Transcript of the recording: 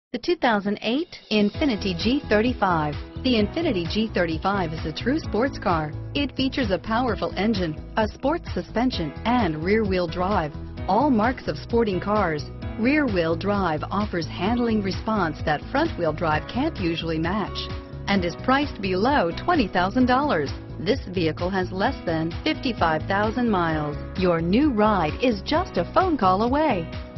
The 2008 Infiniti G35. The Infiniti G35 is a true sports car. It features a powerful engine, a sports suspension, and rear-wheel drive, all marks of sporting cars. Rear-wheel drive offers handling response that front-wheel drive can't usually match and is priced below $20,000. This vehicle has less than 55,000 miles. Your new ride is just a phone call away.